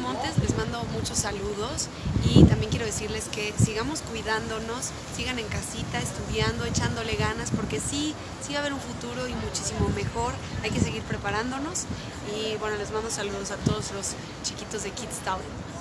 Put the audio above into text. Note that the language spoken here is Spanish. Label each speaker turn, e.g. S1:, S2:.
S1: Montes les mando muchos saludos y también quiero decirles que sigamos cuidándonos, sigan en casita, estudiando, echándole ganas, porque sí va a haber un futuro y muchísimo mejor. Hay que seguir preparándonos y bueno, les mando saludos a todos los chiquitos de Kids Talent.